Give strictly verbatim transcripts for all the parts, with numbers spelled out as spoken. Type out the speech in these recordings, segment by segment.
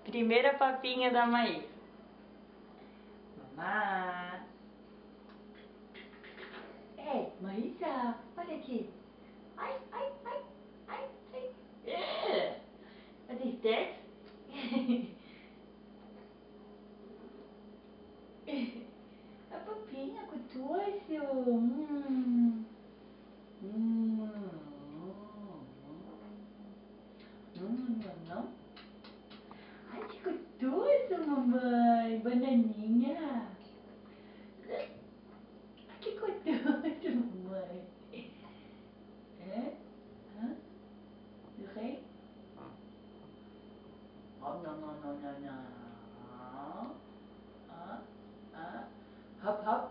Primeira papinha da Maísa. Mamá. É, Maísa, olha aqui. Ai, ai, ai, ai, ai. É. Wat is dit? A papinha gostoso. Hum. Hum. Hum, não? Ai, que gostoso, mamãe. Bananinha. Ai, que gostoso, mamãe. É? Hã? Doe? Oh, não, não, não, não, não. Ah, ah. Hop, hop.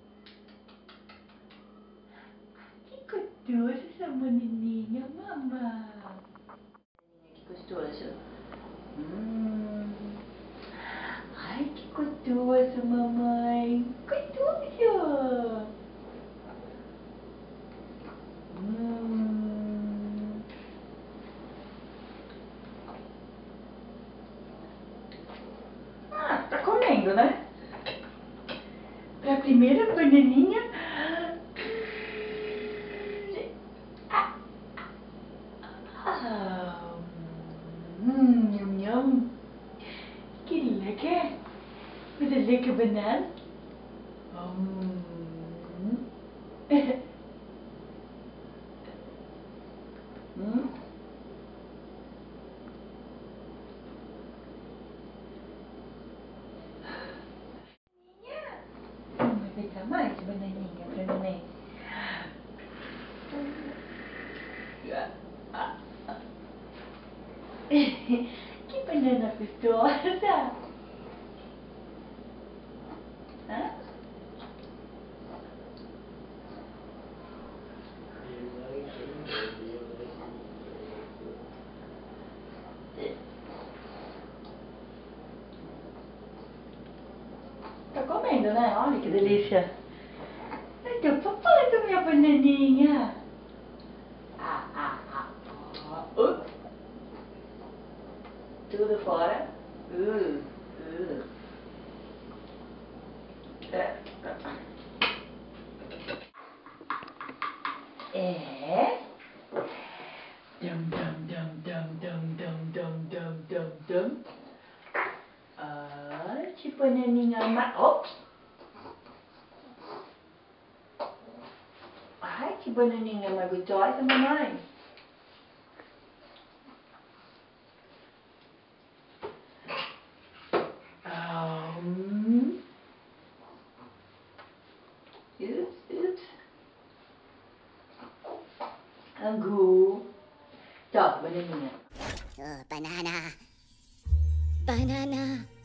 Que gostoso essa bananinha, mamãe. Que gostoso. Hum. Ai, que gostoso, mamãe. Gostoso. Hum. Ah, tá comendo, né? Pra primeira bananinha. Ah. Hum, yum, yum. Que lekker. Met een lekker banaan. Mm. Hum? Vamos deitar mais bananinha pra neném. Que banana gostosa! Hã? Tá comendo, né? Olha que delícia! Ai, teu papai da minha bananinha! Ah, ah, ah! Oh. Uh. Tudo fora? Uh, uh. É. É? Dum, dum, dum, dum, dum, dum, dum, dum, dum, dum. Ai, que bananinha mais... Oh. Ai, que bananinha mais gostosa, mamãe. Um. Oops, oops. Angu. Top, bananinha. Oh, banana. Banana.